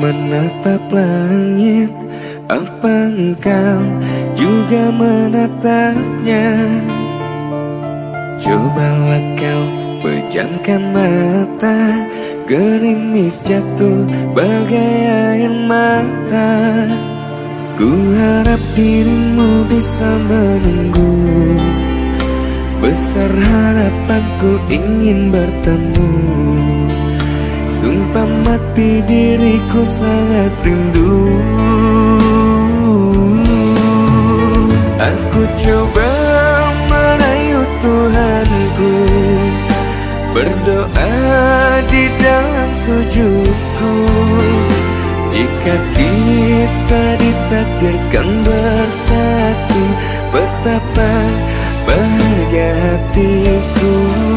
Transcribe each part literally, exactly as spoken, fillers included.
menatap langit, apa engkau juga menatapnya? Cobalah kau pejamkan mata, gerimis jatuh bagai air mata. Ku harap dirimu bisa menunggu, besar harapanku ingin bertemu. Sumpah mati diriku sangat rindu. Aku coba merayu Tuhanku, berdoa di dalam sujudku. Jika kita ditakdirkan bersatu, betapa bahagia hatiku.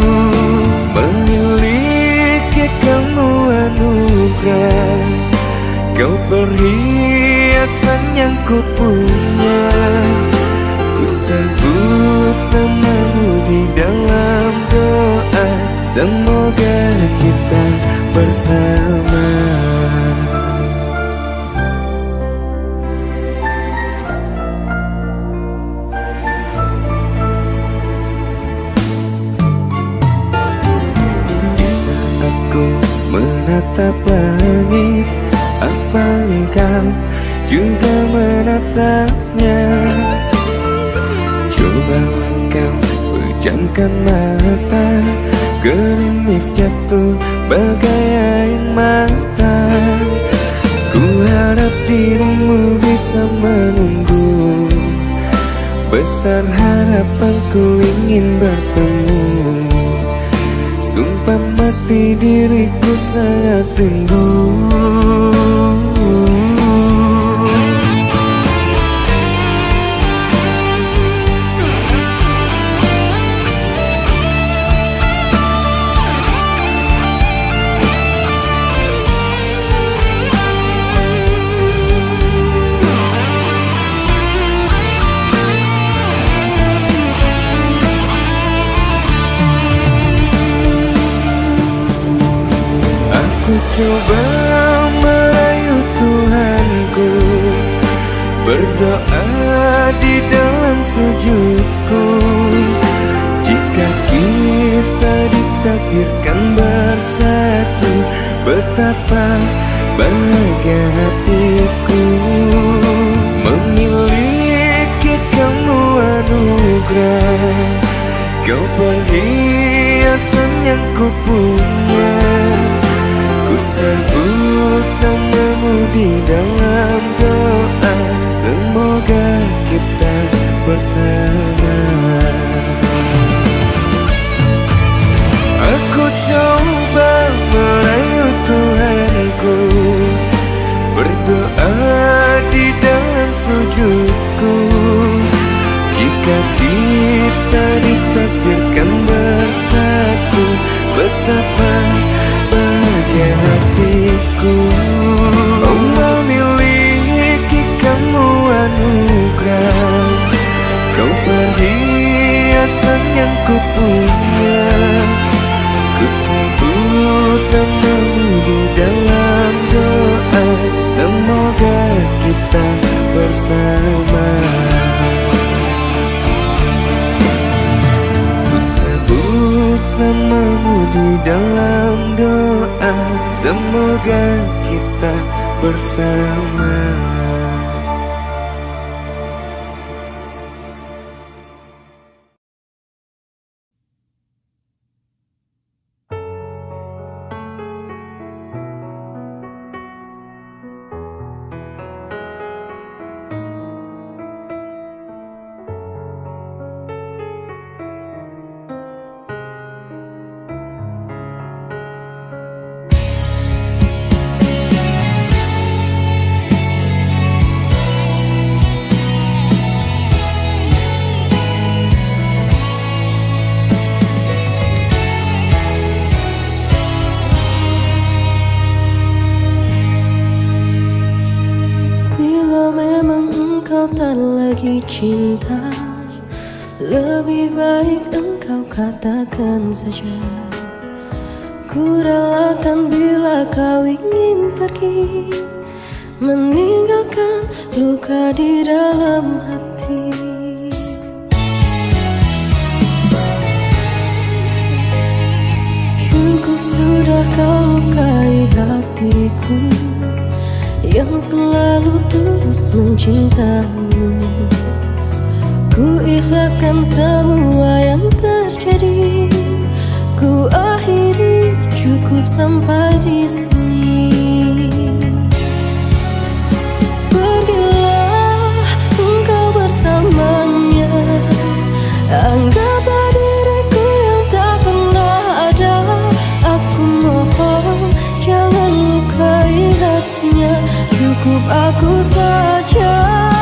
Memiliki kamu anugerah, kau perhiasan yang ku punya. Ku sebut namamu di dalam doa, semoga kita bersama. Menatap langit, apa engkau juga menatapnya? Cobalah kau pejamkan mata, gerimis jatuh bagai air mata. Ku harap dirimu bisa menunggu, besar harapanku ingin bertemu. Sumpah mati diriku sangat rindu. Ku coba merayu Tuhanku, berdoa di dalam sujudku. Jika kita ditakdirkan bersatu, betapa bahagia hatiku. Memiliki kamu anugerah, kau perhiasan yang ku punya. Ku sebut namamu di dalam doa, semoga kita bersama. Aku coba merayu Tuhanku, berdoa di dalam sujudku. Jika kita ditakdirkan bersatu, betapa bahagia hatiku. Oh, memiliki kamu anugerah, kau perhiasan yang ku punya. Ku sebut namamu di dalam doa, semoga kita bersama. Ku sebut namamu di dalam doa, semoga kita bersama. Cinta, lebih baik engkau katakan saja. Ku relakan bila kau ingin pergi, meninggalkan luka di dalam hati. Cukup sudah kau lukai hatiku yang selalu terus mencintaimu. Ku ikhlaskan semua yang terjadi, ku akhiri cukup sampai di sini. Pergilah engkau bersamanya, anggaplah diriku yang tak pernah ada. Aku mohon jangan lukai hatinya, cukup aku saja.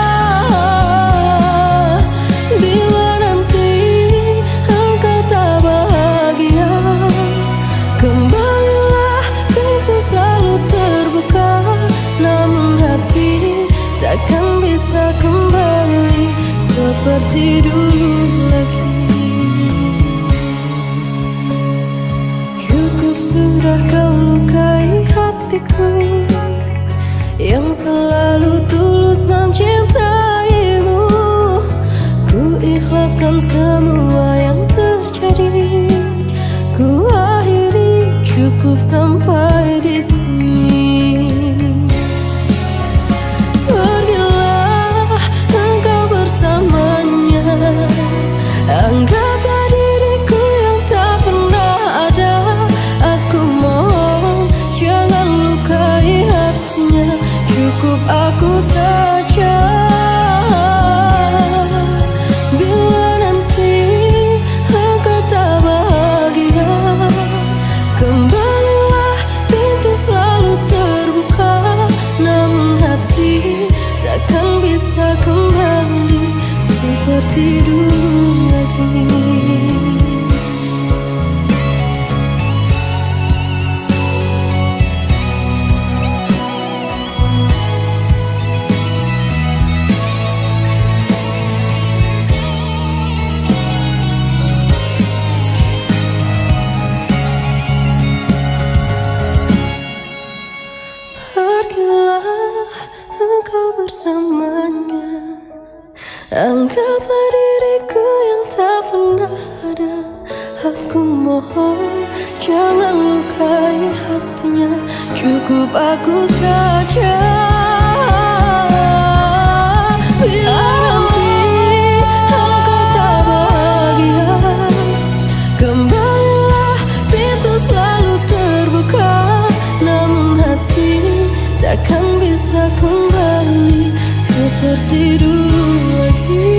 Bila nanti engkau tak bahagia, kembalilah, pintu selalu terbuka. Namun hati takkan bisa kembali seperti dulu lagi. Cukup sudah kau lukai hatiku yang selalu tulus mencintaimu. Ku ikhlaskan semua yang terjadi, ku akhiri cukup sampai di sini. Pergilah engkau bersamanya, anggaplah diriku yang tak pernah ada. Aku mohon jangan lukai hatinya, cukup aku saja. Bila nanti engkau tak bahagia, kembalilah, pintu selalu terbuka. Namun hati takkan bisa kembali seperti dulu lagi. Pergilah engkau bersamanya, anggaplah diriku yang tak pernah ada. Aku mohon jangan lukai hatinya, cukup aku saja. Bila nanti engkau tak bahagia, kembalilah, pintu selalu terbuka. Namun hati takkan bisa kembali seperti dulu lagi.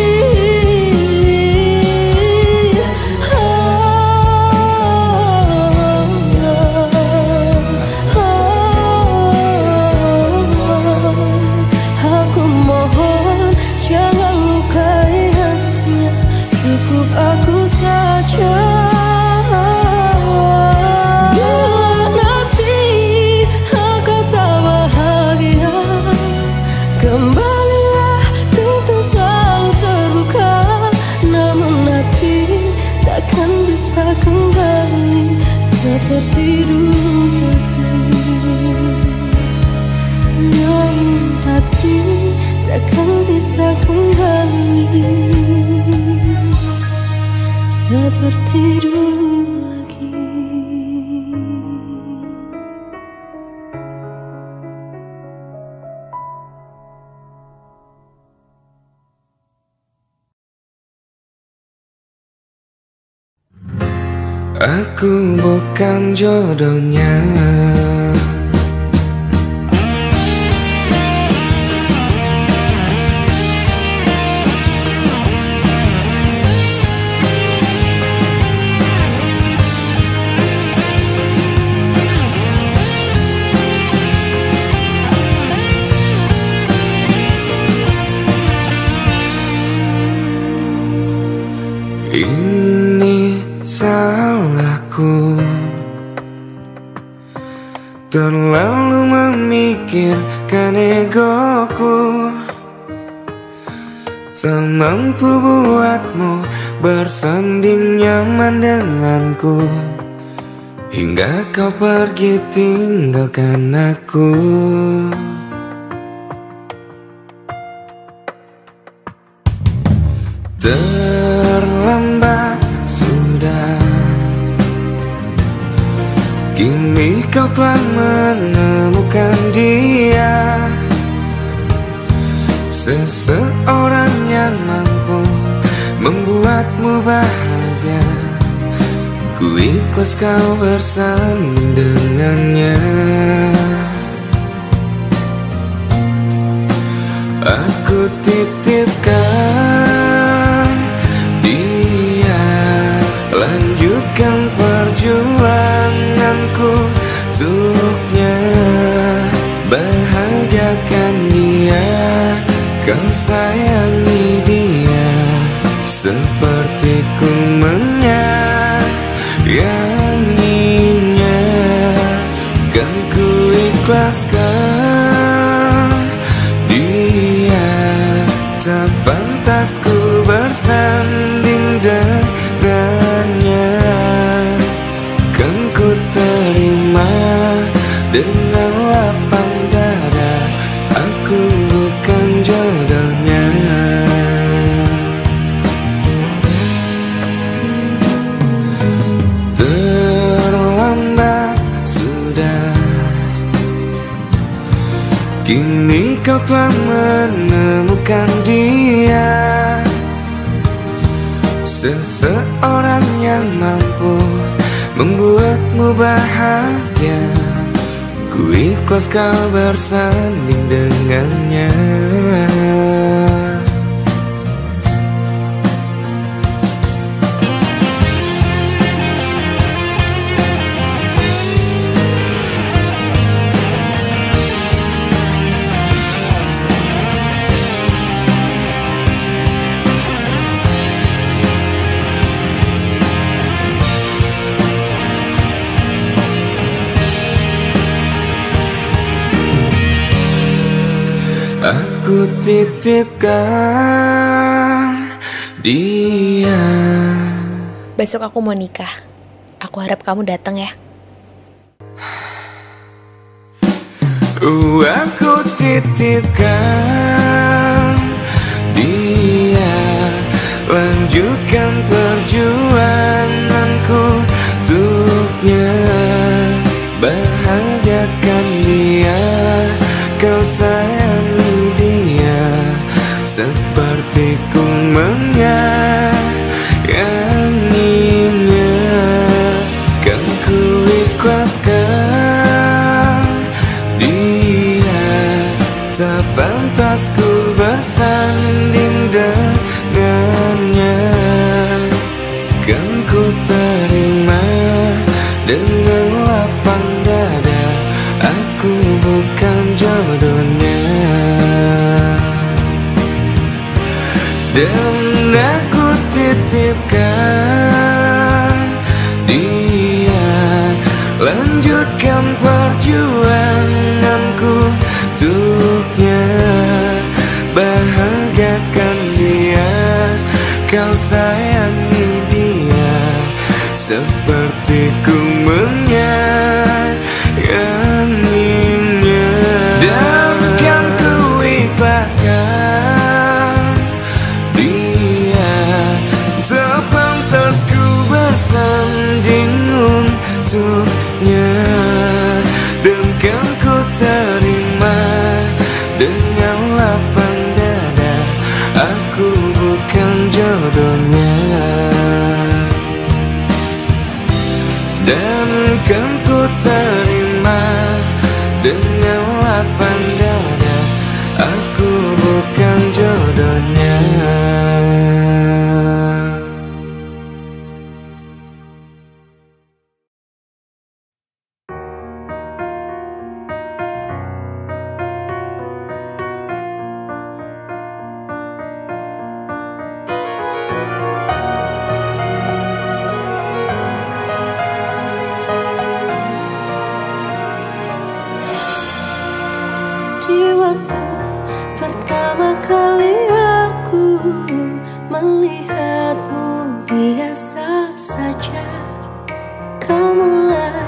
Aku mohon jangan lukai hatinya, cukup aku saja. Kembalilah, pintu selalu terbuka. Namun hati takkan bisa kembali seperti dulu lagi. Namun hati takkan bisa kembali seperti dulu lagi. Aku bukan jodohnya, ini salahku. Terlalu memikirkan egoku, tak mampu buatmu bersanding nyaman denganku. hingga kau pergi tinggalkan aku. Terlambat sudah, kini kau telah menemukan dia, seseorang yang mampu membuatmu bahagia. Ku ikhlas kau bersanding dengannya. Aku titipkan dia, lanjutkan perjuanganku untuknya. Bahagiakan dia, kau sayangi dia, seperti ku menyayanginya. Kan ku ikhlaskan dia, tak pantas ku bersanding dengannya. Kan ku terima dengan lapang dada, aku bukan jodohnya. Terlambat sudah, kini kau telah menemukan dia, seseorang yang mampu membuatmu bahagia. Ku ikhlas kau bersanding dengannya. Aku titipkan dia. Besok aku mau nikah. Aku harap kamu datang ya. Uh, aku titipkan dia, lanjutkan perjuanganku untuknya. Bahagiakan dia, kau sayangi dia, seperti ku menyayanginya. Kan ku ikhlaskan dia, tak pantas ku bersanding dengannya. Kan ku terima dengan lapang dada, aku bukan jodohnya. Dan aku titipkan dia, lanjutkan perjuanganku untuknya. Bahagiakan dia, kau sayangi dia, seperti ku menyayanginya. Dan kan ku ikhlaskan dia, tak pantas ku bersanding untuknya. Dan kan ku terima dengan lapang dada, aku bukan jodohnya. Dan kan ku terima dengan lapang dada, aku bukan jodohnya. Di waktu pertama kali aku melihatmu biasa saja, kau mulai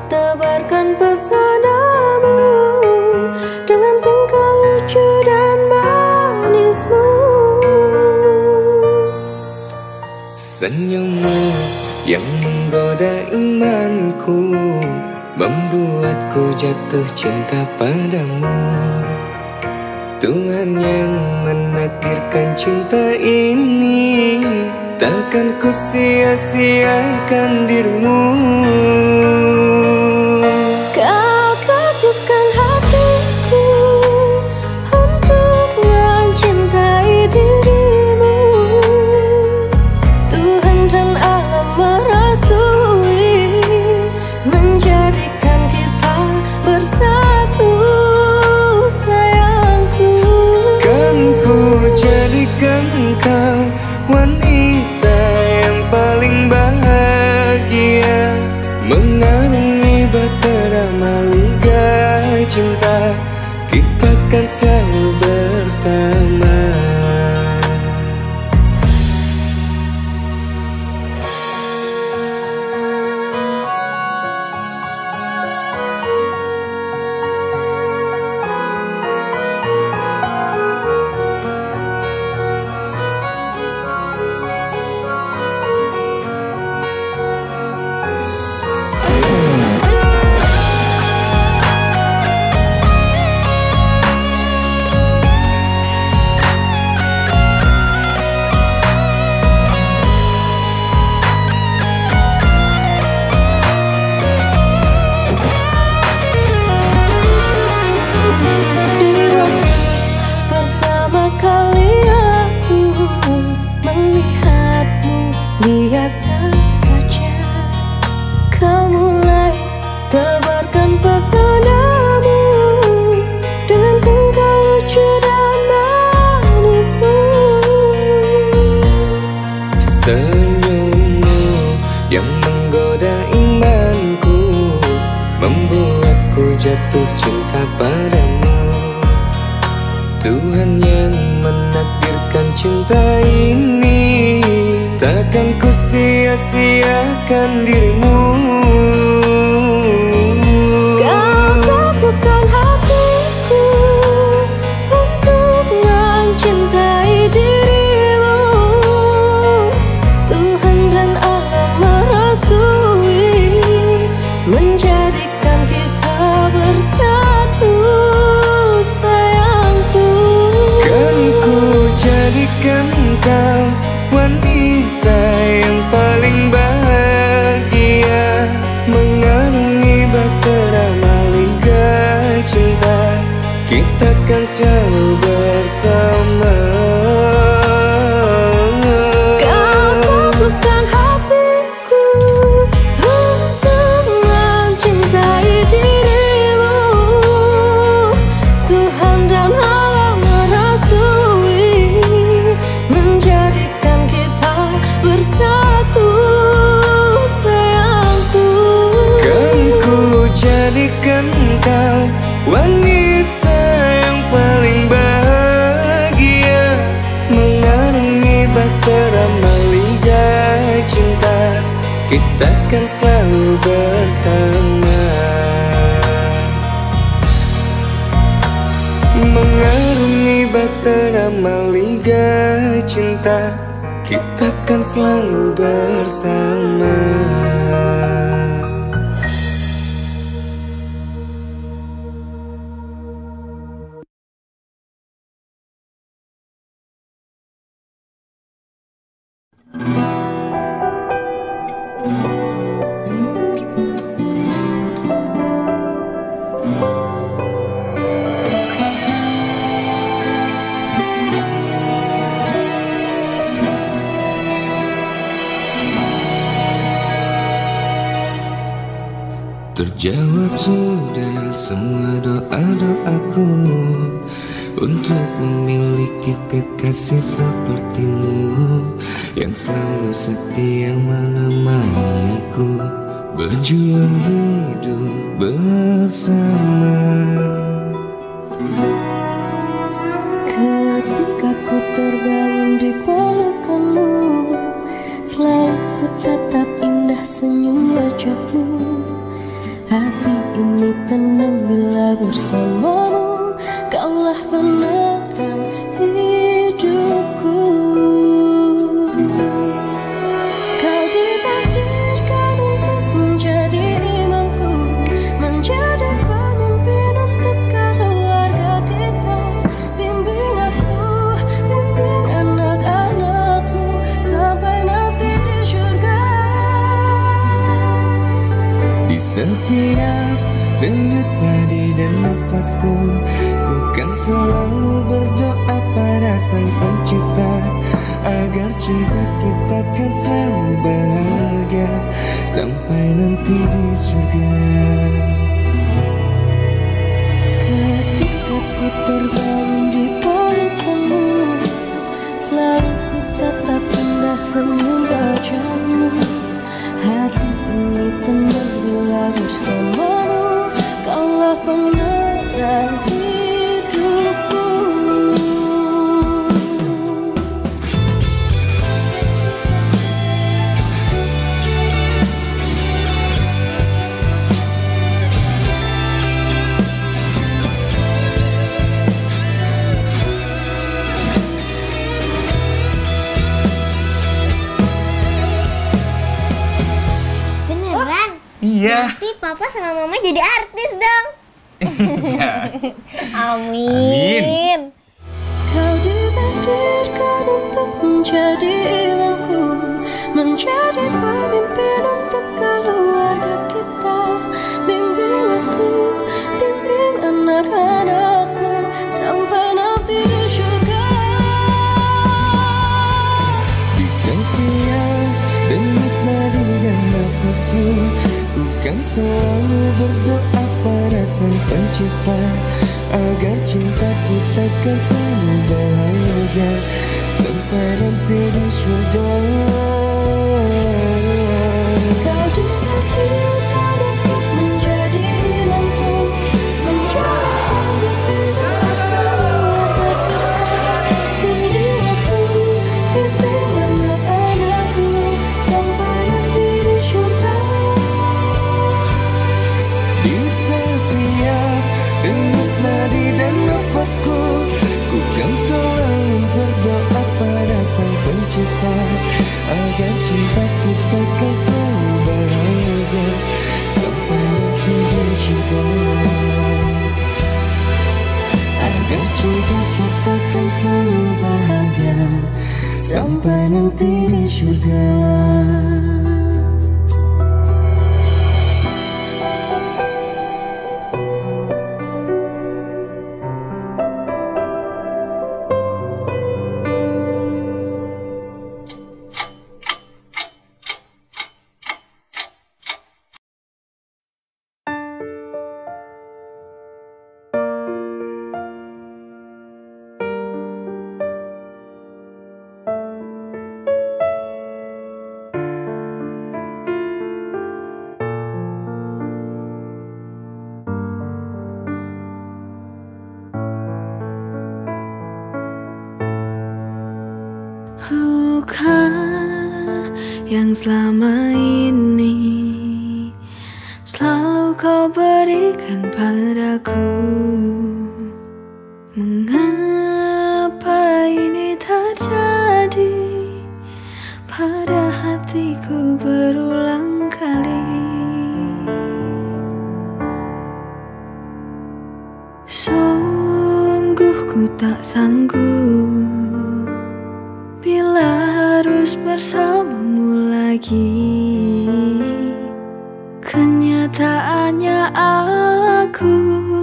tebarkan pesonamu dengan tingkah lucu dan manismu. Senyummu yang menggoda imanku, membuatku jatuh cinta padamu. Tuhan yang menakdirkan cinta ini, takkan ku sia-siakan dirimu. Kau taklukkan hatiku untuk mencintai dirimu. Tuhan dan alam merestui menjadikan kita bersatu, sayangku. Kan ku jadikan kau wanita yang paling bahagia, mengarungi bahtera maligai cinta, kita kan selalu bersama. Biasa saja kau mulai tebarkan pesonamu dengan tingkah lucu dan manismu. Senyummu yang menggoda imanku, membuatku jatuh cinta padamu. Tuhan yang menakdirkan cinta ini, takkan ku sia-siakan dirimu. Kau taklukkan hatiku untuk mencintai dirimu. Tuhan dan alam merestui menjadikan kita bersatu, sayangku. Kan ku jadikan kau wanita yang paling bahagia, mengarungi bahtera maligai cinta, kita kan selalu bersama. Kau taklukkan hatiku untuk mencintai dirimu. Tuhan dan alam merestui menjadikan kita bersatu, sayangku. Kan ku jadikan kau wanita yang paling bahagia, mengarungi bahtera maligai cinta, kita kan selalu bersama. Mengarungi bahtera maligai cinta, kita kan selalu bersama. Terjawab sudah semua doa-doaku untuk memiliki kekasih sepertimu, yang selalu setia menemani aku berjuang hidup bersama. Ketika ku terbangun di pelukanmu, selalu ku tatap indah senyum wajahmu. Hati ini tenang bila bersamamu, kaulah penerang hidupku. Kau ditakdirkan untuk menjadi imamku, menjadi pemimpin untuk keluarga kita. Bimbing aku, bimbing anak-anakmu sampai nanti di surga. Di setiap denyut nadi dan nafasku, ku kan selalu berdoa pada Sang Pencipta, agar cinta kita kan selalu bahagia sampai nanti di surga. Ketika ku terbangun di pelukanmu, selalu ku tatap indah senyum wajahmu. Hati ini tenang bila bersamamu, kaulah penerang hidupku. Beneran? Iya. Nanti papa sama mama jadi artis dong. Amin. Amin. Kau ditakdirkan untuk menjadi imamku, menjadi pemimpin untuk keluarga kita. Bimbing aku, bimbing anak-anakmu sampai nanti di surga. Di setiap denyut nadi dan nafasku, ku kan selalu berdoa pada Sang Pencipta, agar cinta kita kan selalu bahagia sampai nanti di surga. Kau ditakdirkan untuk menjadi imamku, menjadi pemimpin untuk keluarga kita. Bimbing aku, bimbing anak-anakmu sampai nanti di surga. Di setiap denyut nadi dan nafasku, ku kan selalu berdoa pada Sang Pencipta, agar cinta kita kan selalu bahagia sampai nanti di surga. Agar cinta kita kan selalu bahagia sampai nanti di surga. Luka yang selama ini selalu kau berikan padaku, mengapa ini terjadi pada hatiku berulang kali? Sungguh ku tak sanggup bila harus bersamamu lagi. Kenyataannya aku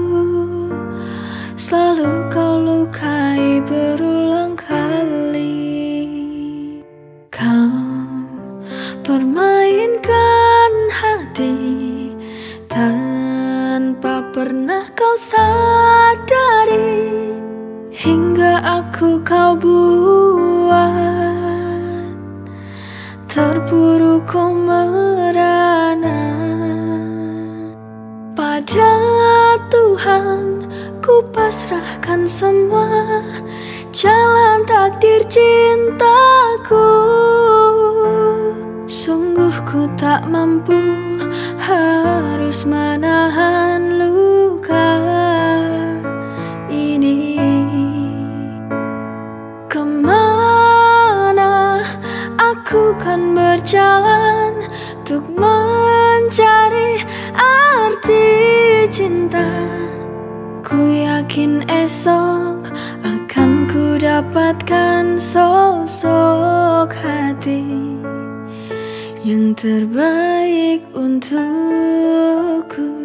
selalu kau lukai berulang kali. Kau permainkan hati tanpa pernah kau sadari, hingga aku kau buat terpuruk kau merana. Pada Tuhan ku pasrahkan semua jalan takdir cintaku. Sungguh Tubuhku tak mampu, harus menahan luka ini. Kemana aku kan berjalan untuk mencari arti cinta. Ku yakin esok akan ku dapatkan sosok hati yang terbaik untukku.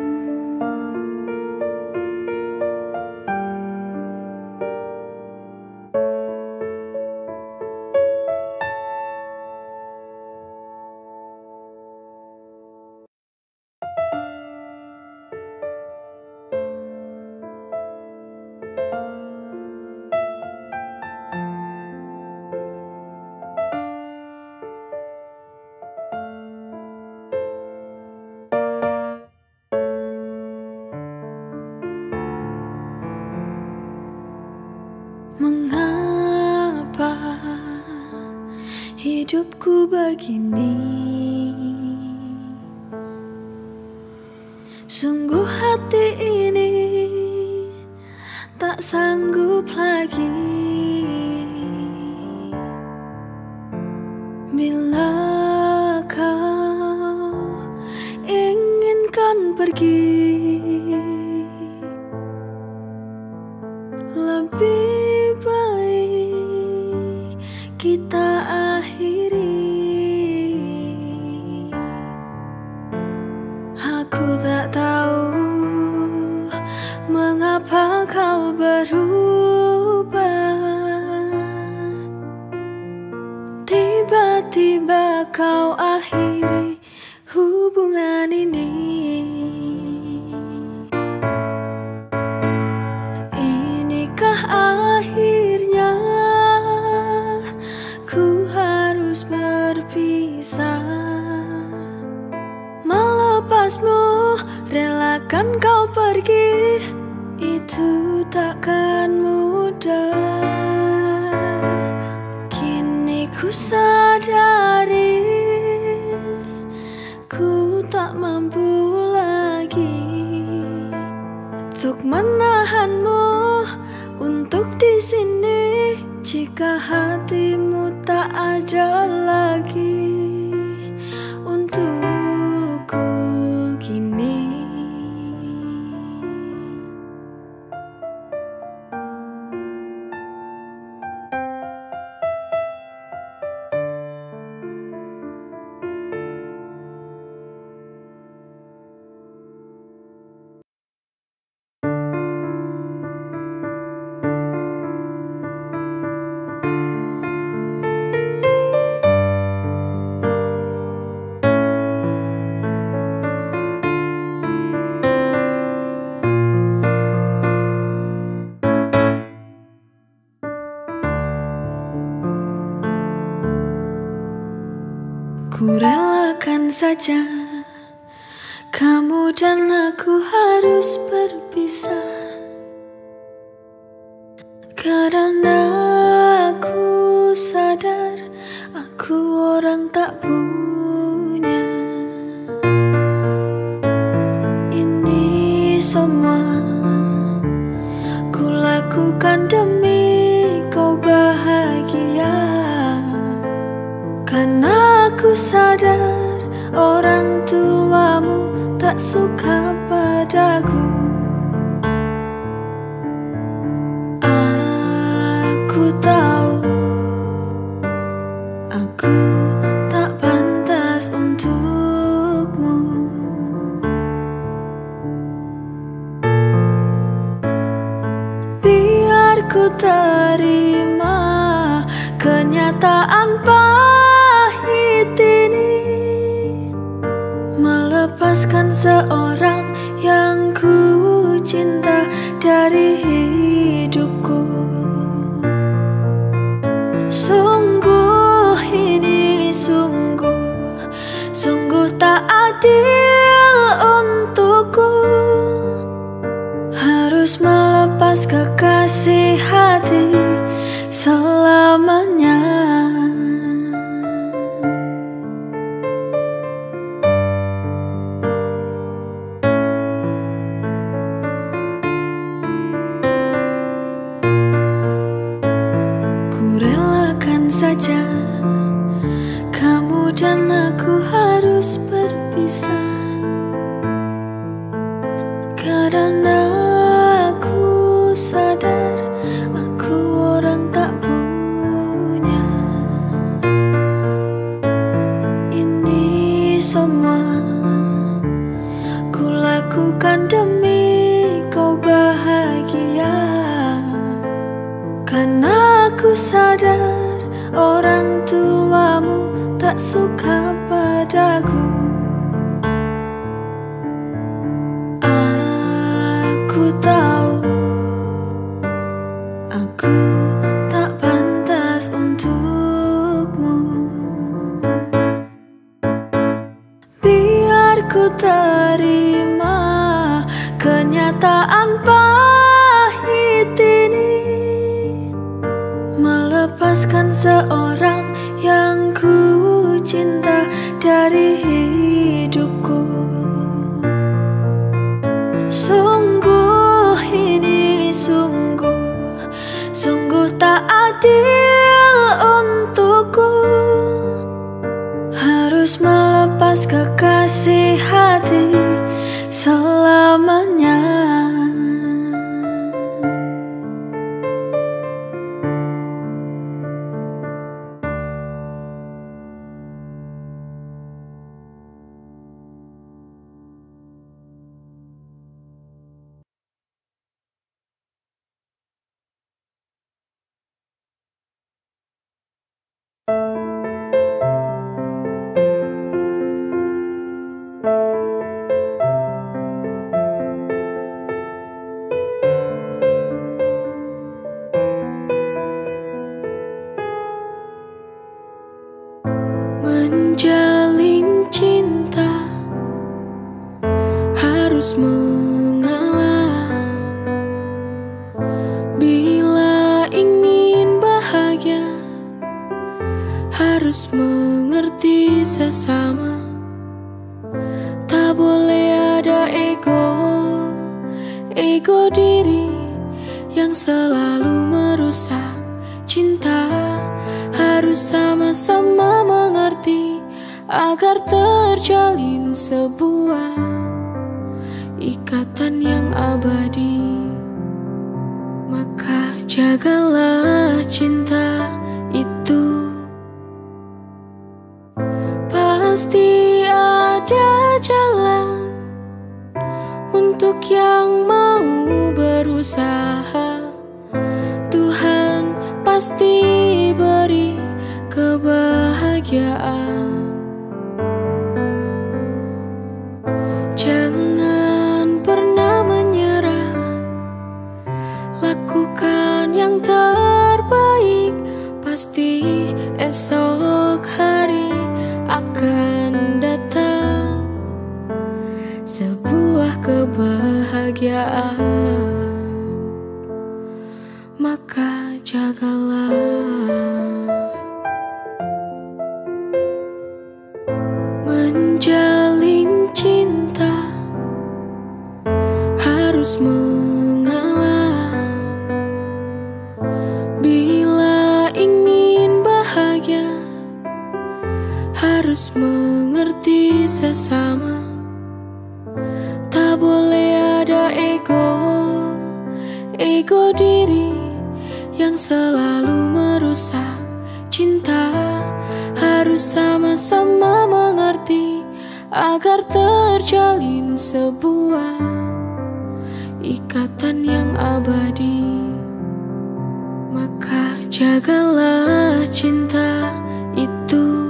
Mengapa hidupku begini? Sungguh hati ini tak sanggup lagi. Bila kau inginkan pergi, lebih kita akhiri. Aku tak tahu mengapa kau berubah. Tiba-tiba kau akhiri hubungan ini. Inikah akhirnya ku harus berpisah? Melepasmu, relakan kau pergi, itu takkan mudah. Kini ku sadari, ku tak mampu lagi untuk menahanmu, untuk di sini. Jika hatimu tak ada lagi untukku kini. Ku relakan saja kamu dan aku harus berpisah, karena aku sadar aku orang tak punya. Ini semua ku lakukan demi kau bahagia, karena aku sadar orang tuamu tak suka padaku. Aku tahu aku tak pantas untukmu. Biar ku terima kenyataan pahit ini, melepaskan seorang yang ku cinta dari hidupku. Sungguh ini sungguh, sungguh tak adil untukku, harus melepas kekasih hati selamanya. aku harus berpisah, karena aku sadar aku orang tak punya. Ini semua ku lakukan demi kau bahagia, karena aku sadar orang tuamu tak suka padaku. Aku tahu aku tak pantas untukmu. Biar ku terima kenyataan pahit ini, melepaskan seorang yang ku cinta dari hidupku. Sungguh ini sungguh, sungguh tak adil untukku, harus melepas kekasih hati selamanya. Menjalin cinta harus mengalah, bila ingin bahagia harus mengerti sesama. Tak boleh ada ego, ego diri yang selalu merusak cinta. Harus sama-sama mengerti agar terjalin sebuah ikatan yang abadi. Maka jagalah cinta itu, pasti ada jalan untuk yang mau berusaha. Tuhan pasti beri kebahagiaan. Jangan pernah menyerah, lakukan yang terbaik. Pasti esok hari akan datang sebuah kebahagiaan. Maka jagalah. Menjalin cinta harus mengalah, bila ingin bahagia harus mengerti sesama. Tak boleh ada ego, ego diri yang selalu merusak cinta. Harus sama-sama mengerti agar terjalin sebuah ikatan yang abadi. Maka jagalah cinta itu,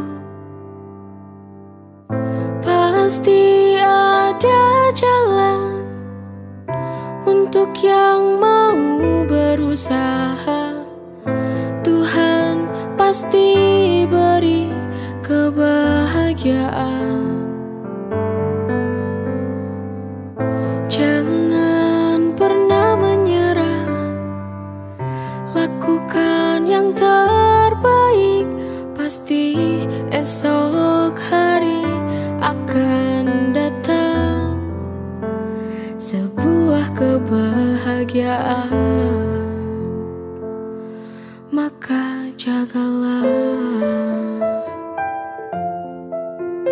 pasti ada jalan untuk yang mau berusaha. Tuhan pasti beri kebahagiaan. Jangan pernah menyerah, lakukan yang terbaik. Pasti esok hari akan datang sebuah kebahagiaan. Maka jagalah.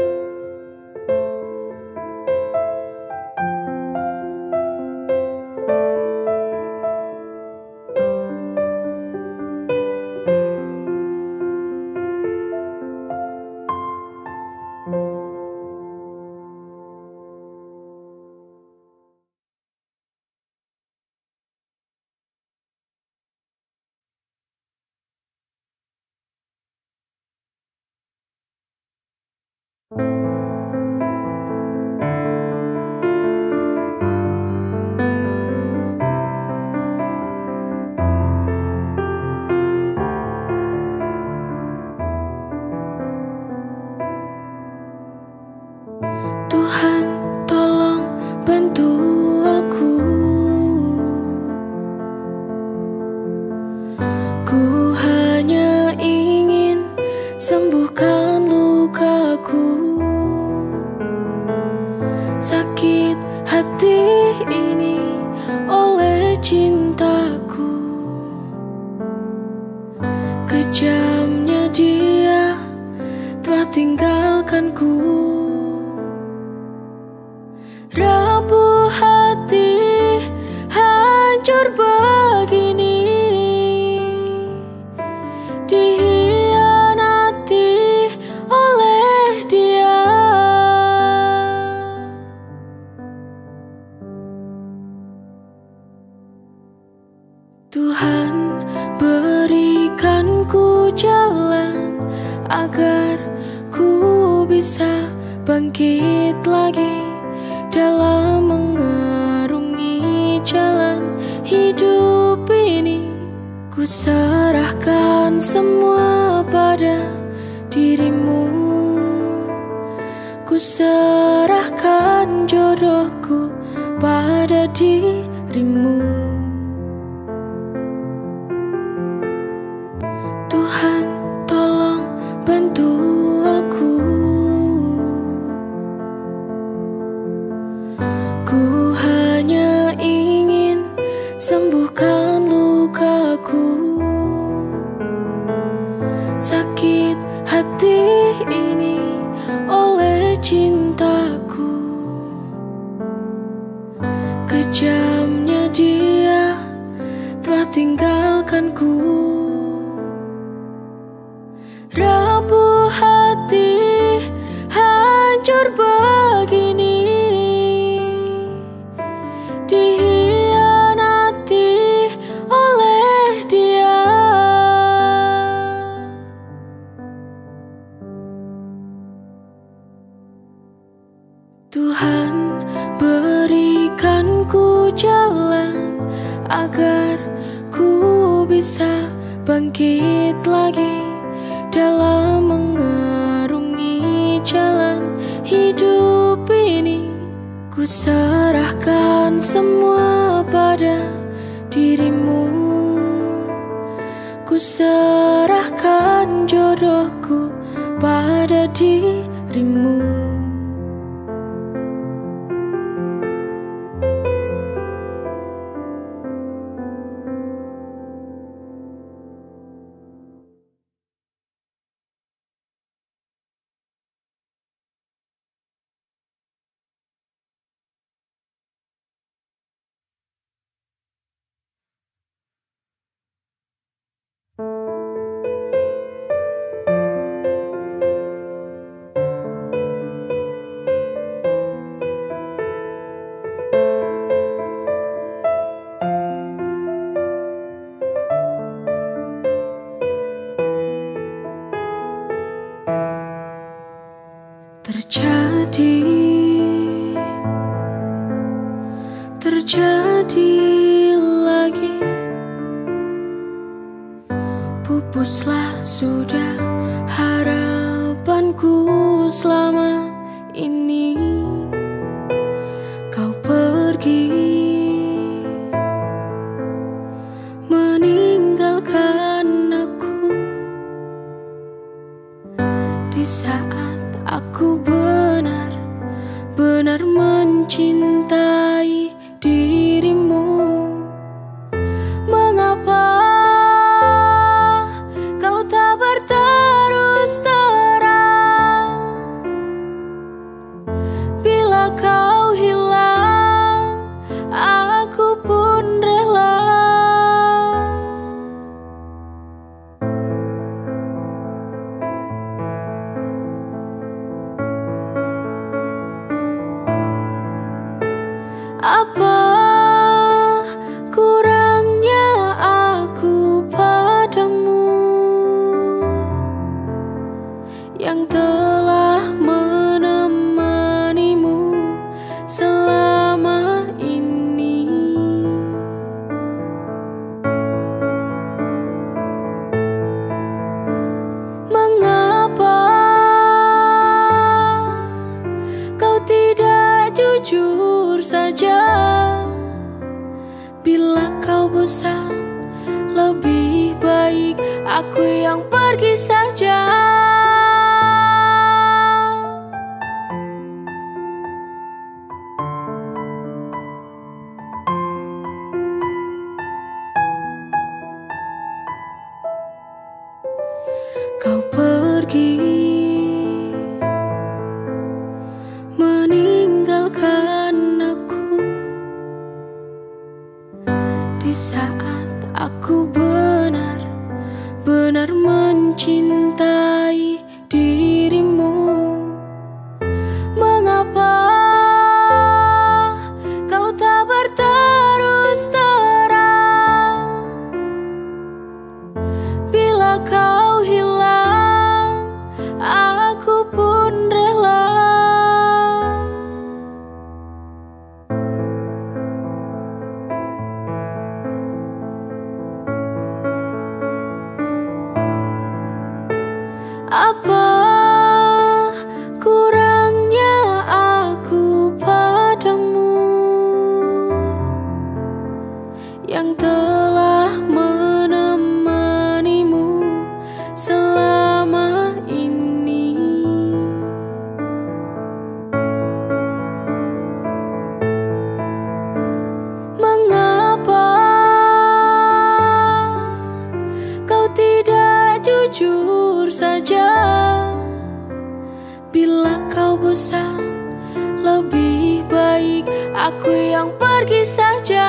Tuhan, tolong bantu aku. Ku hanya ingin sembuhkan lukaku. Sakit hati ini oleh cintaku. Kejamnya dia telah tinggalkanku. Rapuh hati, hancur begini, dihianati oleh dia. Tuhan, berikan ku jalan agar ku bisa bangkit lagi dalam mengarungi jalan hidup ini. Ku serahkan semua pada dirimu. Ku serahkan jodohku pada dirimu. Tuhan, tolong bantu aku. Ku hanya ingin sembuhkan lukaku. Sakit hati ini oleh cintaku. Kejamnya dia telah tinggalkanku. Rapuh hati, hancur begini, dihianati oleh dia. Tuhan, berikan ku jalan agar ku bisa bangkit lagi dalam mengarungi jalan hidup ini. Ku serahkan semua pada dirimu. Ku serahkan jodohku pada dirimu. Terjadi, terjadi lagi. Pupuslah sudah harapanku selama ini. Kau pergi, meninggalkan aku di saat aku benar-benar mencintai dirimu. Mengapa kau tak berterus terang? Bila kau hilang, aku pun rela. Apa kurangnya aku padamu yang telah menemanimu selama ini? Mengapa kau tidak jujur saja. Bila kau bosan, lebih baik aku yang pergi saja. Kau pergi meninggalkan aku di saat aku benar-benar mencintai dirimu. Mengapa kau tak berterus terang? Bila kau hilang, aku pun rela. Apa kurangnya aku padamu yang telah menemanimu selama ini? Mengapa kau tidak jujur saja? Bila kau bosan, lebih baik aku yang pergi saja.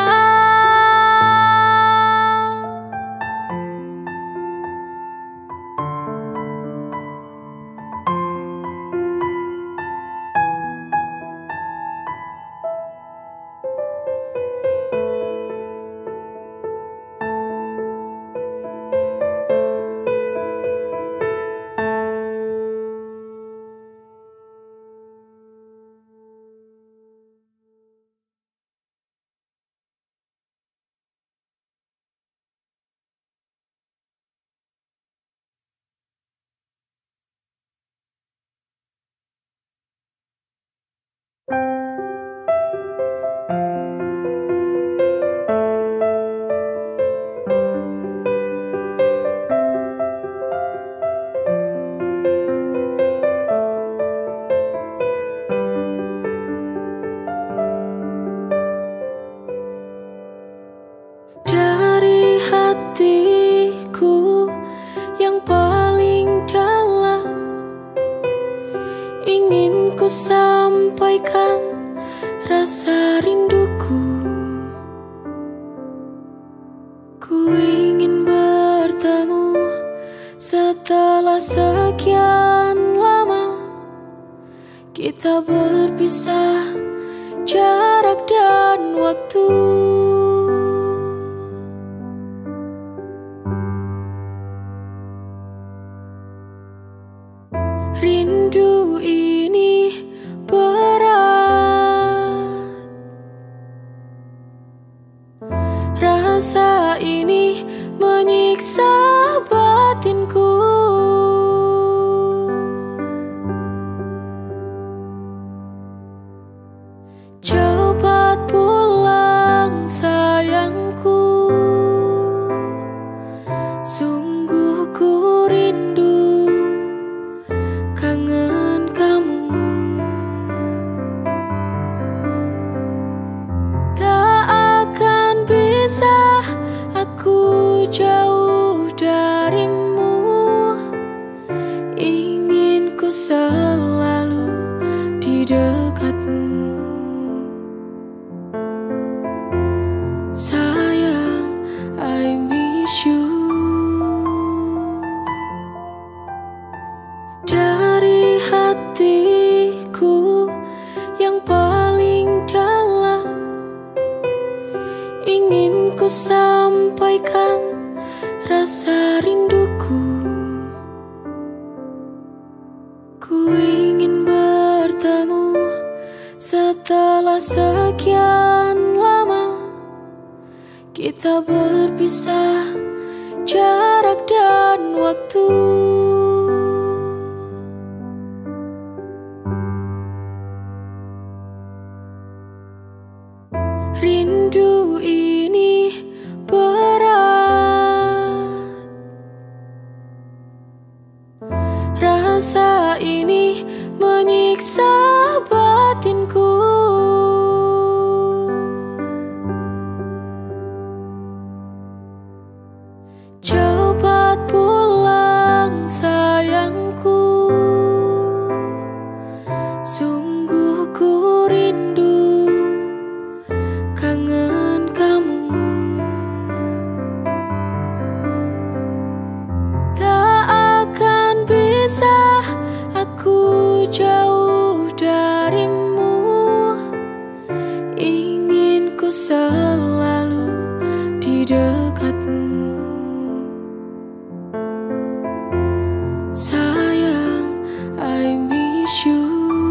Dari hatiku yang paling dalam, ingin ku sampaikan rasa rinduku. Ku ingin bertemu setelah sekian lama. Kita berpisah jarak dan waktu. Rindu ini berat, rasa ini menyiksa batinku. Cepat pulang sayangku, sungguh ku rindu, kangen kamu. Tak akan bisa aku jauh darimu, ingin ku selalu di dekatmu. Sayang, I miss you. Dari hatiku yang paling dalam, ingin ku sampaikan rasa rinduku. Ku ingin bertemu setelah sekian lama. Kita berpisah jarak dan waktu. Rindu ini berat, rasa ini menyiksa batinku. Cepat pulang sayangku, sungguh ku rindu, kangen kamu. Tak akan bisa aku jauh darimu, ingin ku selalu di dekatmu. Sayang, I miss you.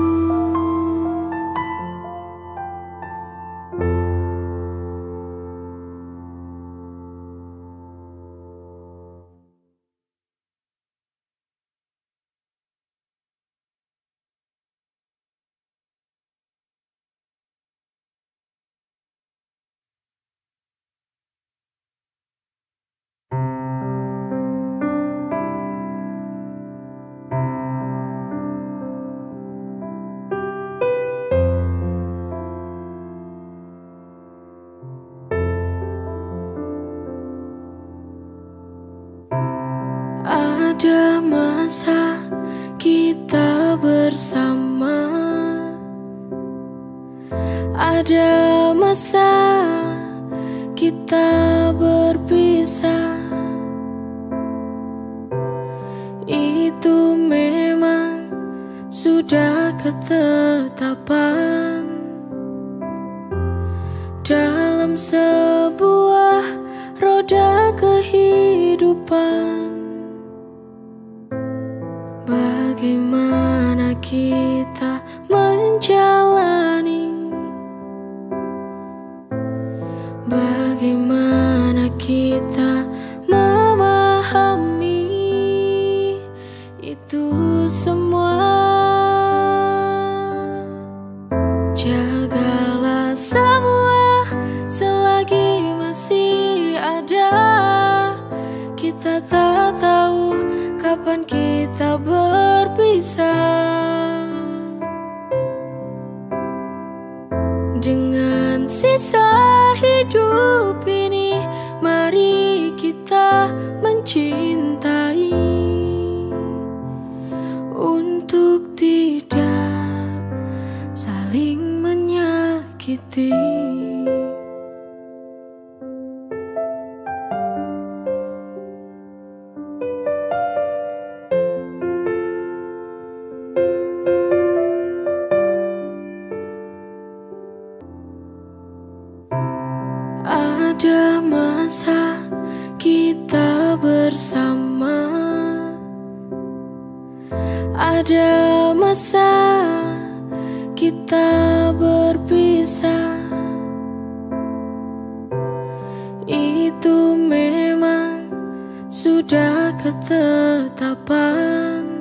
Ada masa kita bersama, ada masa kita berpisah. Itu memang sudah ketetapan dalam sebuah roda kehidupan. Bagaimana kita menjalani, bagaimana kita memahami itu semua. Jagalah semua selagi masih ada. Kita tak tahu kapan kita berpisah. Dengan sisa hidup ini, mari kita mencintai untuk tidak saling menyakiti. Ada masa kita bersama, ada masa kita berpisah. Itu memang sudah ketetapan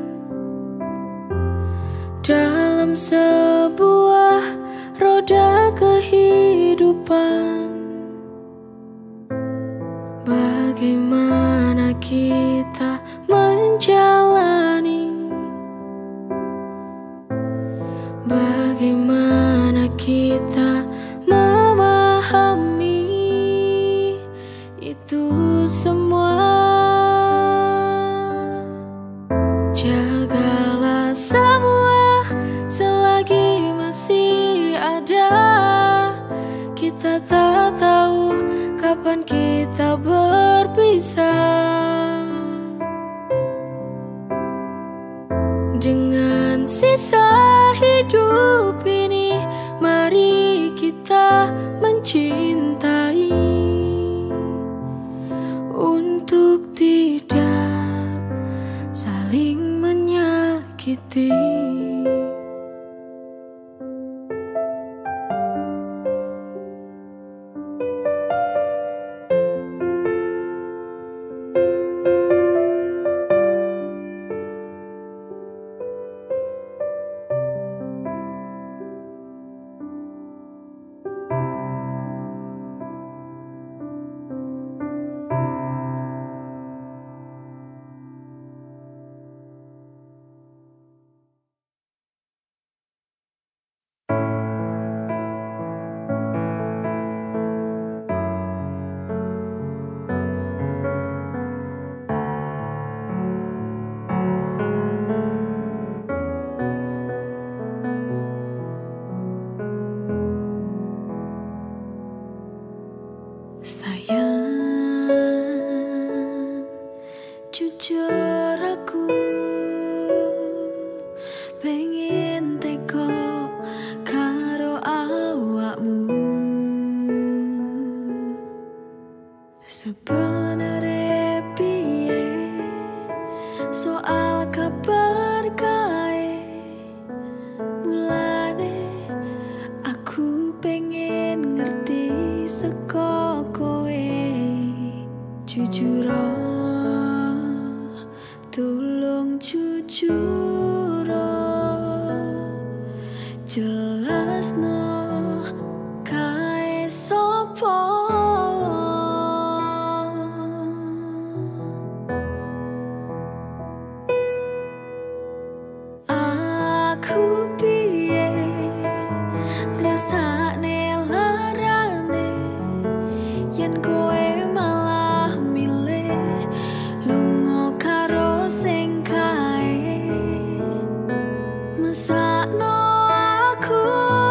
dalam sebuah roda kehidupan. Bagaimana kita menjalani, bagaimana kita memahami itu semua. Jagalah semua selagi masih ada. Kita tak tahu kapan kita berpisah. Dengan sisa hidup ini, mari kita mencintai untuk tidak saling menyakiti. jelasno kae sopo. Aku piye ngrasakne larane yen kowe malah milih lunga karo sing kae. Mesakno aku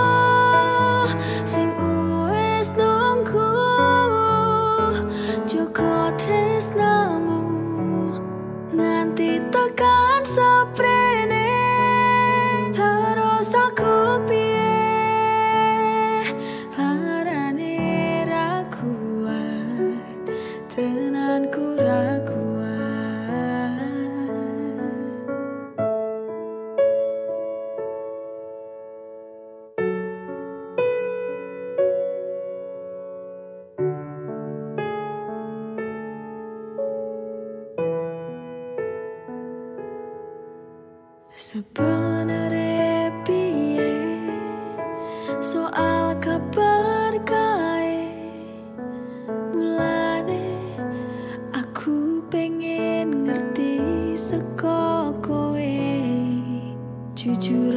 sing wis nunggu joko tresnamu nganti tekan seprene. Terus aku piye larane ra kuat, tenanku ra kuat. Sebenarnya piye soal kabar kae, mulane aku pengen ngerti saka kowe. Jujur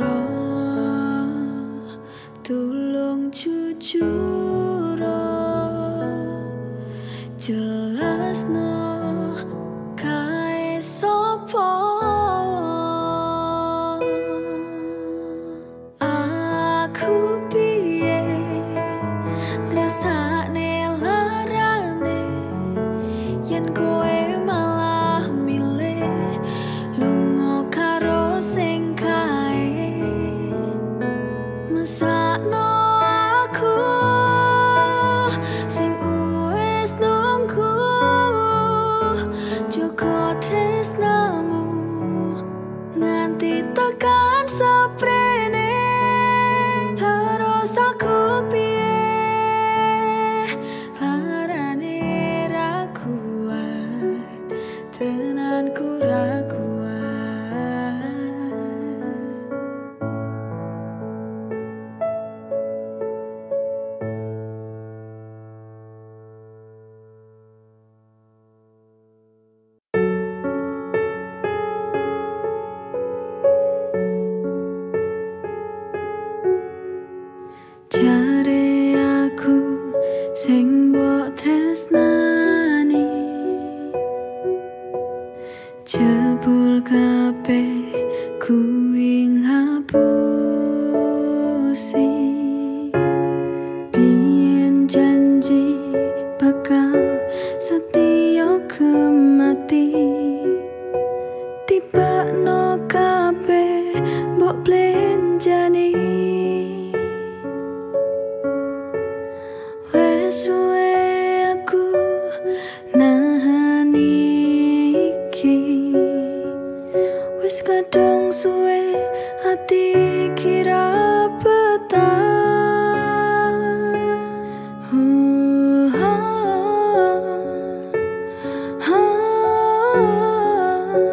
tolong jujur jelasno kae sopo. Aku piye ngrasakne larane yen kowe malah milih lunga karo sing kae. Mesakno aku sing wis nunggu joko tresnamu nganti tekan seprene. Terus aku piye larane ra kuat, tenanku ra kuat. Jare aku sing mbok tresnani jebul kabeh kuwi ngapusi. Biyen janji bakal setia kemati, tibakno kabeh mbok blenjani. Wes suwe aku nahan iki, wes kadung suwe hati kira petang. uh, uh, uh.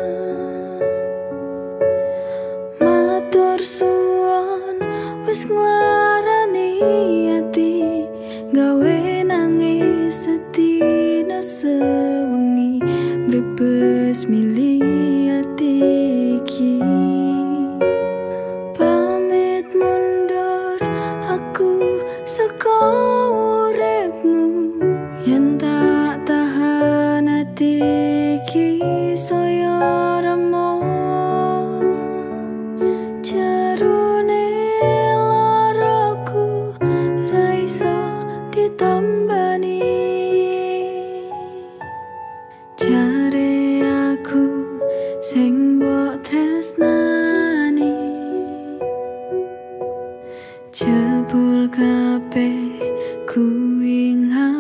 Matur suwon wes nglarani hati, gawe nangis sedina sewengi brebes milih ati iki. Pamit mundur aku saka uripmu yen tak tahan ati iki saya remo. Jarune laraku ra iso ditambani. Jare aku sing mbok tresnani jebul kabeh kuwi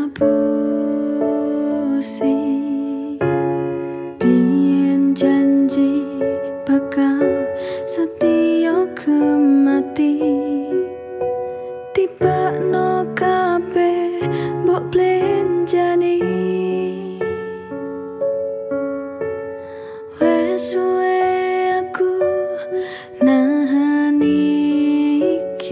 ngapusi. Biyen janji bakal setia kemati, tibakno kabeh mbok blenjani. Wes suwe aku nahan iki,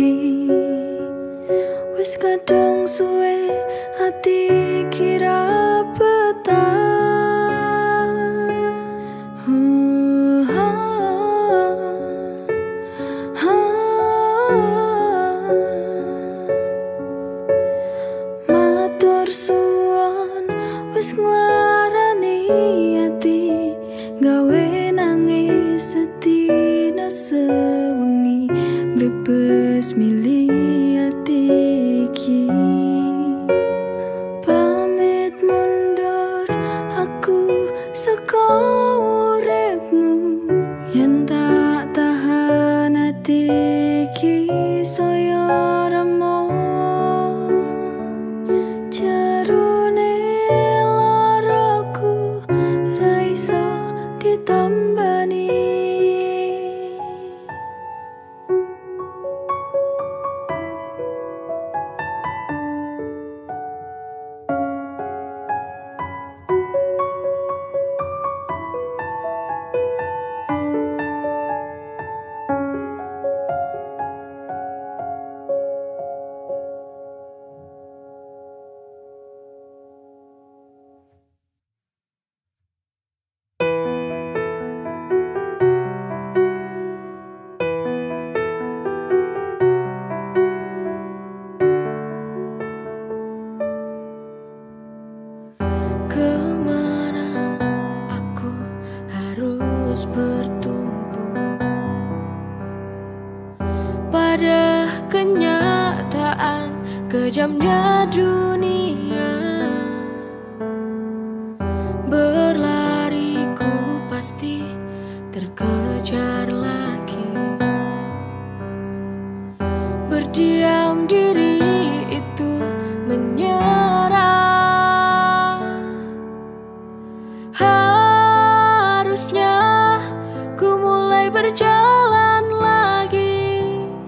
milih iki. Pamit mundur aku saka uripmu, yen tak tahan ati iki saya remo. Jarune laraku ra iso ditambani. Kemana aku harus bertumpu pada kenyataan kejamnya dunia. Berlariku pasti terkejar lagi. Berdiam diri itu menyerah. Harusnya ku mulai berjalan lagi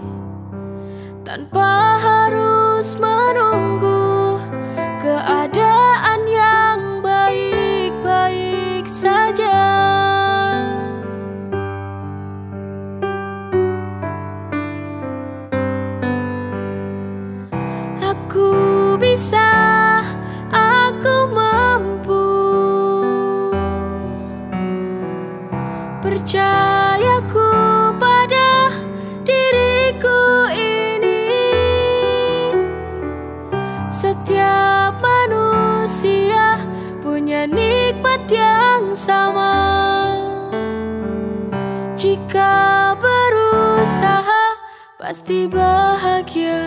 tanpa harus menunggu keadaan yang baik-baik saja. Aku bisa, aku mampu. Percayaku pada diriku ini. Setiap manusia punya nikmat yang sama. Jika berusaha pasti bahagia.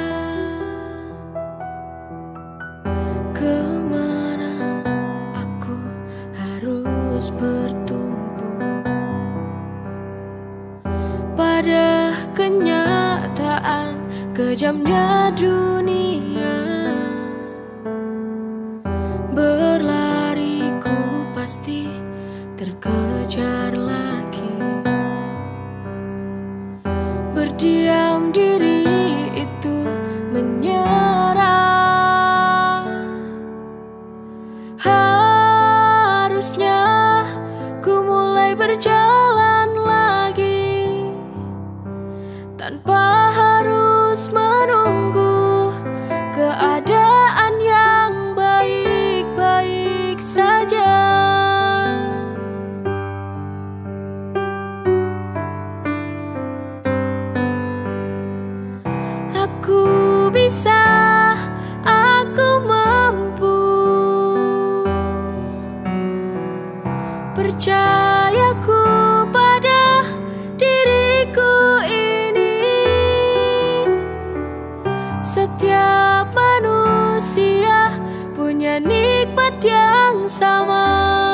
Kemana aku harus bertumpu pada kenyataan kejamnya dunia. Berlariku pasti terkejar lagi. Berdiam diri itu menyerah. Harusnya ku mulai berjalan lagi tanpa harus menunggu keadaan yang baik-baik saja. Aku bisa, aku mampu. Percayaku pada diriku ini. Setiap manusia punya nikmat yang sama.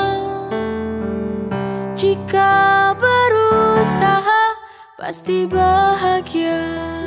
Jika berusaha pasti bahagia.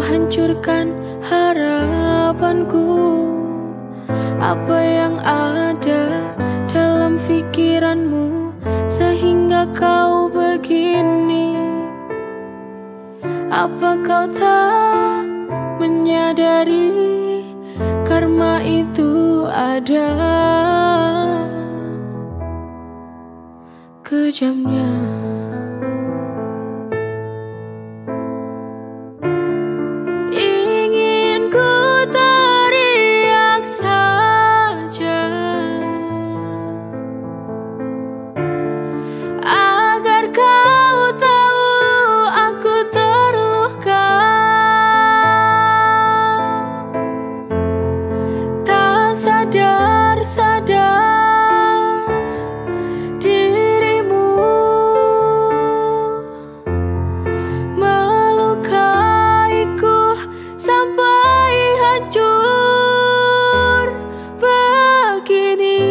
hancurkan harapanku. Apa yang ada dalam pikiranmu sehingga kau begini? Apa kau tak menyadari karma itu ada kejamnya? Ingin ku teriak saja agar kau tahu aku terluka. Tak sadar-sadar dirimu melukaiku sampai hancur begini.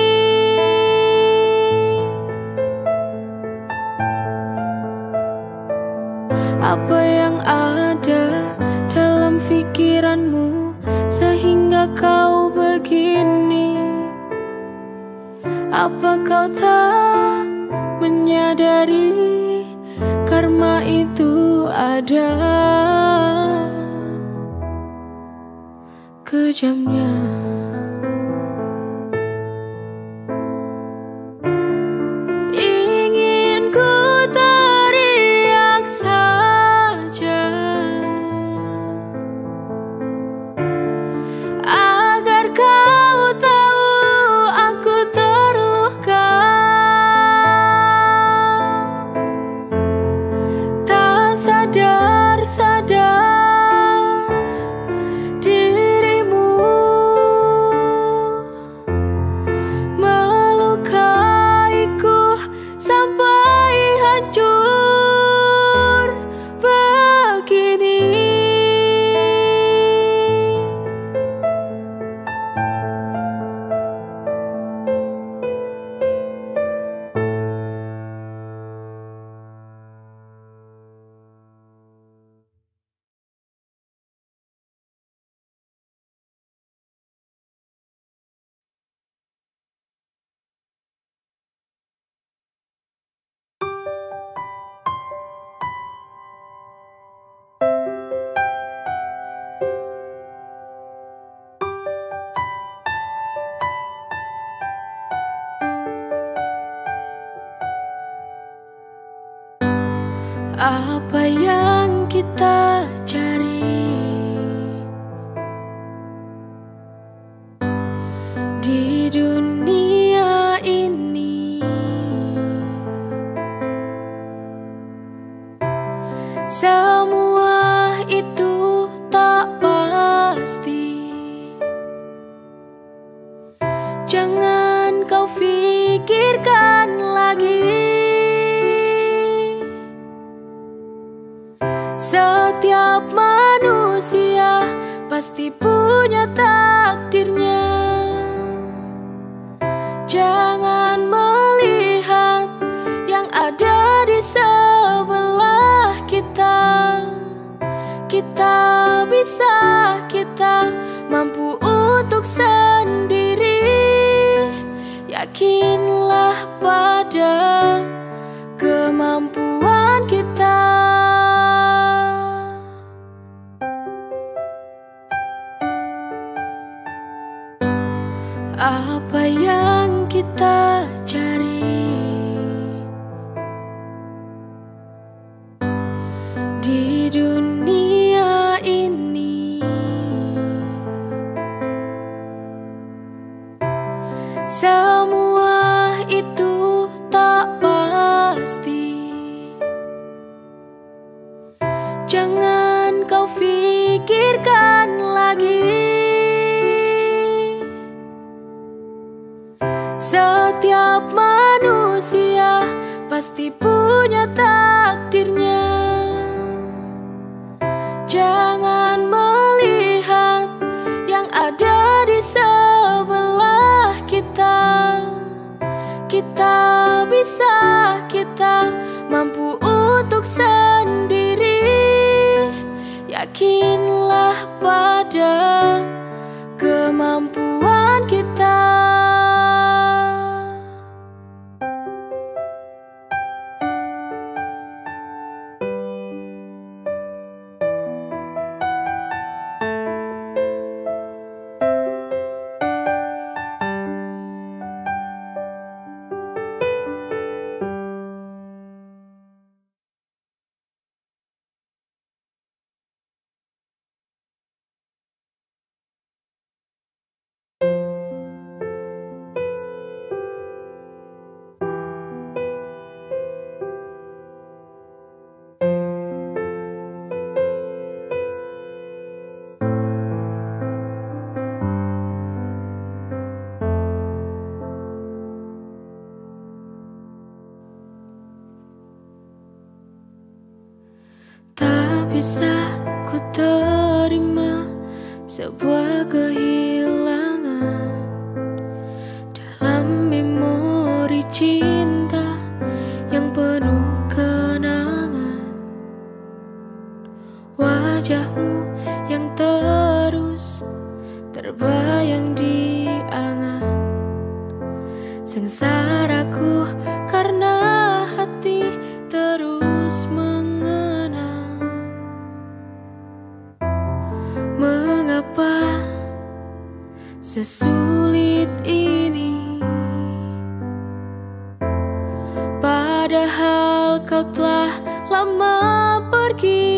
Apa yang ada dalam pikiranmu sehingga kau begini? Apa kau tak menyadari karma itu ada kejamnya? Ingin ku teriak saja agar kau tahu aku terluka. Tak sadar-sadar dirimu melukaiku sampai hancur begini. Apa yang kita cari di dunia ini? Semua itu tak pasti. Jangan kau pikirkan lagi. Setiap manusia pasti punya takdirnya. Jangan melihat yang ada di sebelah kita. Kita bisa, kita mampu untuk sendiri. Yakinlah pada kemampuan kita. Apa yang kita cari di dunia ini? Semua itu tak pasti. Jangan kau pikirkan lagi. Setiap manusia pasti punya takdirnya. Jangan melihat yang ada di sebelah kita. Kita bisa, kita mampu untuk sendiri. yakinlah pada kemampuan kita. Tak bisa ku terima sebuah kehilangan dalam memori cinta yang penuh kenangan. Wajahmu yang terus terbayang di angan, sengsaraku karena hati terus mengenang. Mengapa sesulit ini, padahal kau telah lama pergi?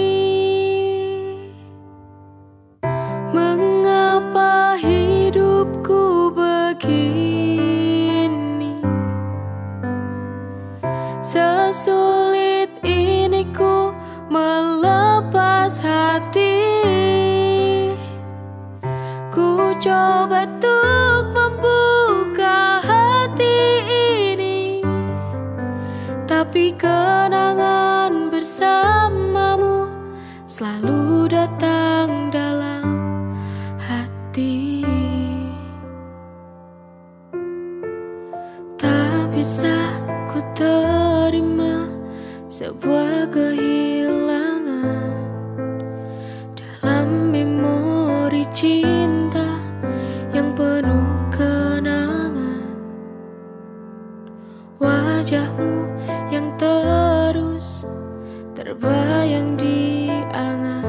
Mengapa hidupku begini, sesulit ini ku melepas hati? Ku coba untuk membuka hati ini, tapi kenangan bersamamu selalu datang dalam hati. Tak bisa ku terima sebuah kehilangan dalam memori cinta yang penuh kenangan. Wajahmu yang terus terbayang di angan,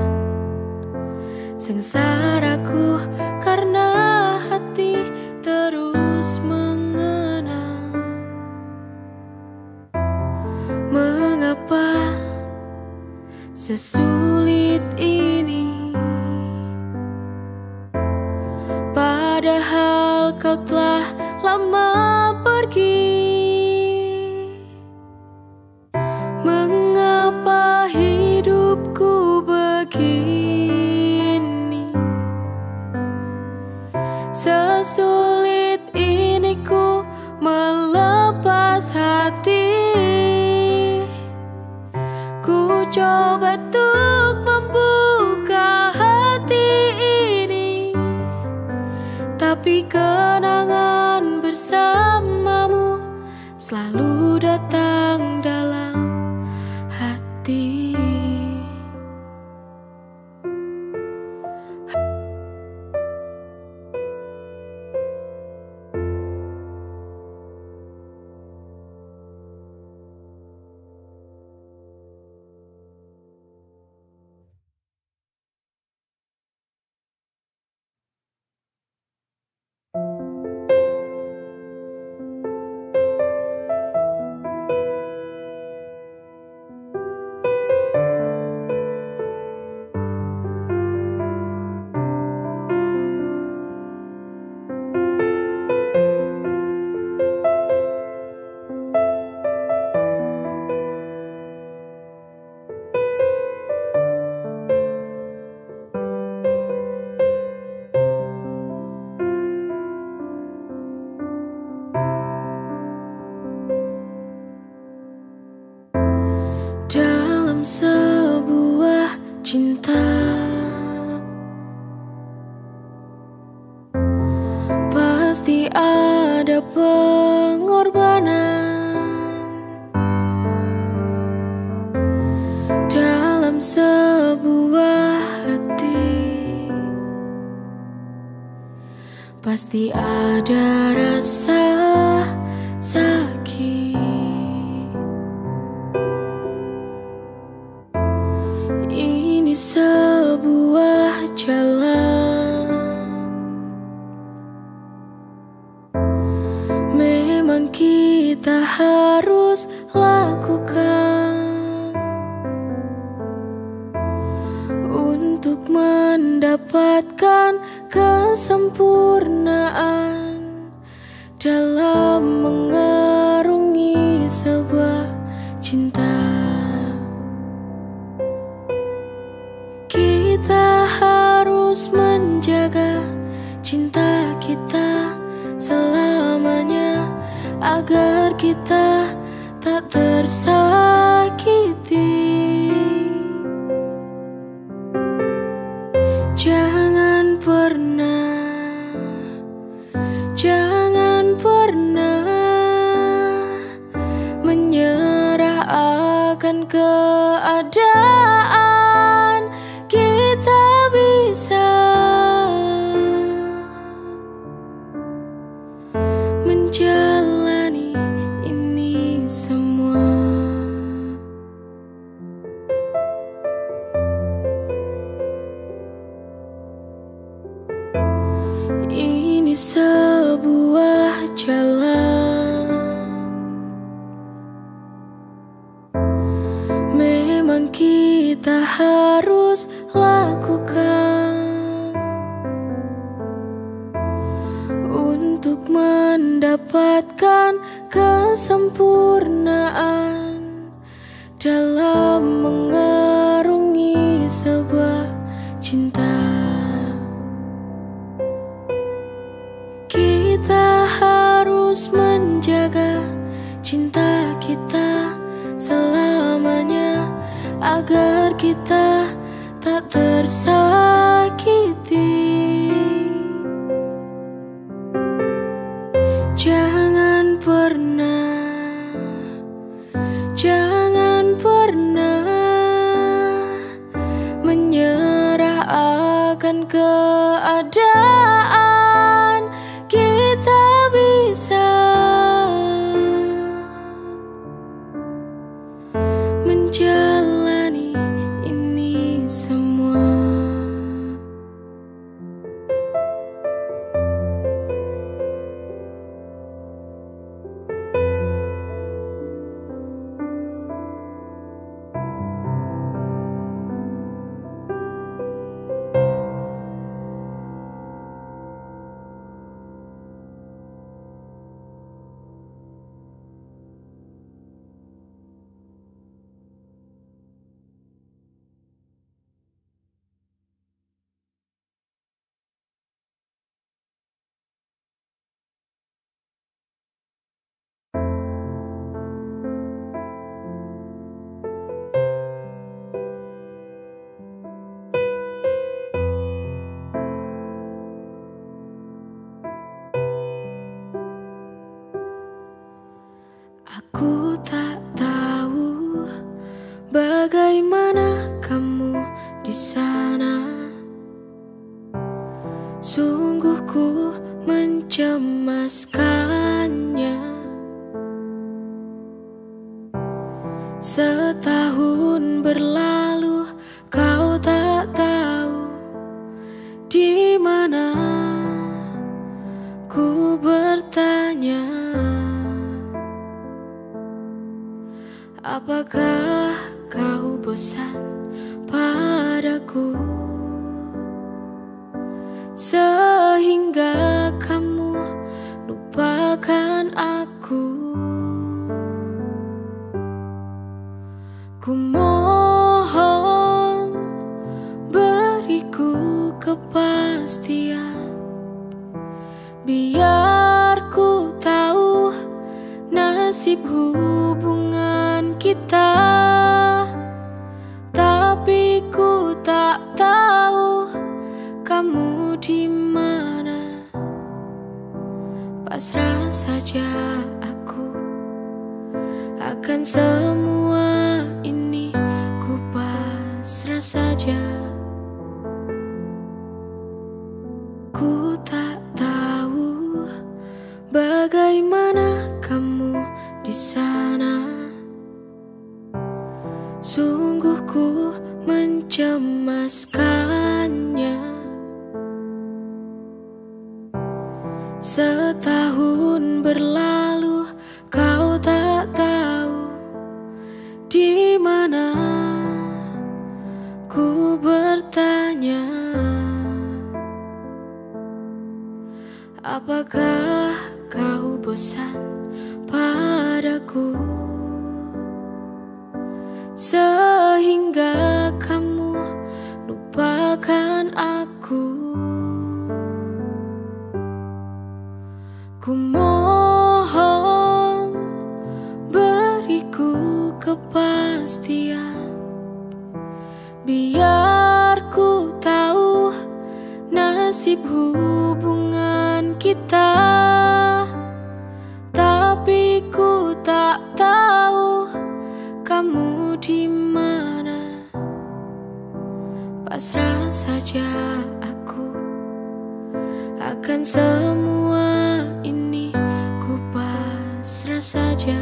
sengsaraku karena hati terus mengenang. Mengapa sesulit ini, padahal kau telah lama pergi? Mengapa hidupku begini, sesulit ini ku melepas hati? Ku coba untuk membuka hati ini, tapi kenangan bersamamu selalu datang dalam hati. Dalam sebuah cinta pasti ada pengorbanan. Dalam sebuah pasti ada rasa sakit. Ini sebuah jalan, memang kita harus lakukan untuk mendapatkan kesempurnaan dalam mengarungi sebuah cinta. Kita harus menjaga cinta kita selamanya agar kita tak tersakiti. Jangan pernah, jangan pernah menyerah akan keadaan. Kita bisa menjalani ini semua. Ini sebuah jalan, memang kita harus lakukan untuk mendapatkan kesempurnaan dalam mengarungi sebuah cinta. Kita harus menjaga cinta kita selamanya agar kita tak tersakiti. Jangan pernah, jangan pernah menyerah akan keadaan. Kita bisa menjalani ini semua. Aku tak tahu bagaimana kamu di sana. Sungguh ku mencemaskannya. Setahun berlalu kau tak tahu di mana. Ku bertanya, apakah kau bosan padaku sehingga kamu lupakan aku? Ku mohon beriku kepastian, biar ku tahu nasib hubungan kita. Tapi ku tak tahu kamu di mana. Pasrah saja aku akan semua ini, ku pasrah saja. Ku tak tahu Bagaimana kamu di sana? Sungguh ku mencemaskannya. Setahun berlalu, kau tak tahu di mana. Ku bertanya, apakah kau bosan padaku sehingga kamu lupakan aku? Ku mohon beriku kepastian, biar ku tahu nasib hubungan kita. Tapi ku tak tahu kamu di mana. Pasrah saja aku akan semua ini, ku pasrah saja.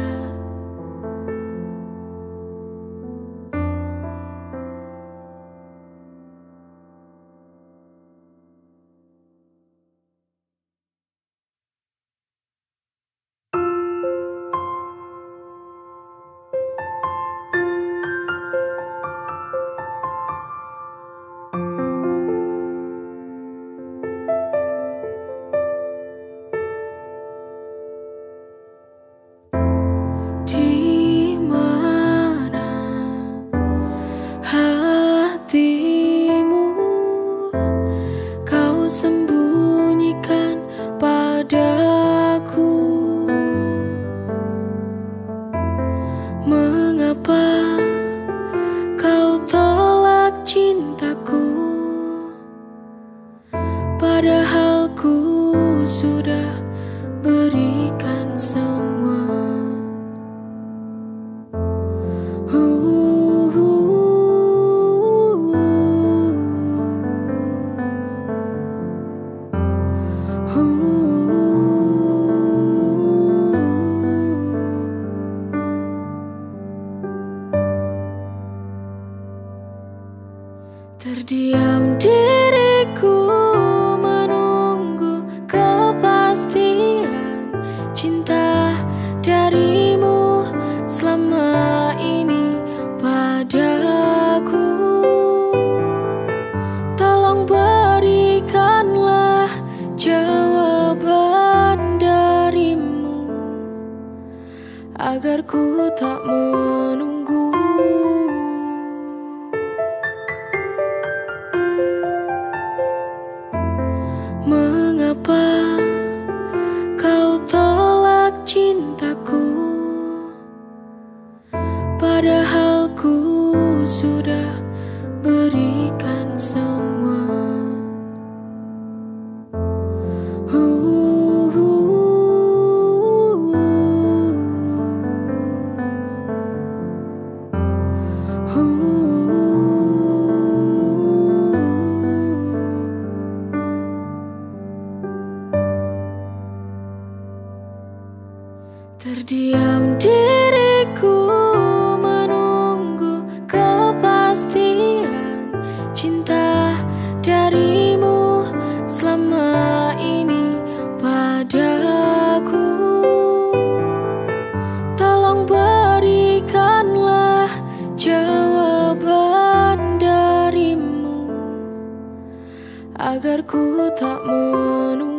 Sembunyikan padaku, mengapa kau tolak cintaku, padahal ku sudah berikan semua. Terdiam diriku menunggu kepastian cinta darimu selama ini padaku. Tolong berikanlah jawaban darimu agar ku tak menunggu. Mengapa kau tolak cintaku, padahal ku sudah berikan semua. Terdiam diriku menunggu kepastian cinta darimu selama ini padaku. Tolong berikanlah jawaban darimu agar ku tak menunggu.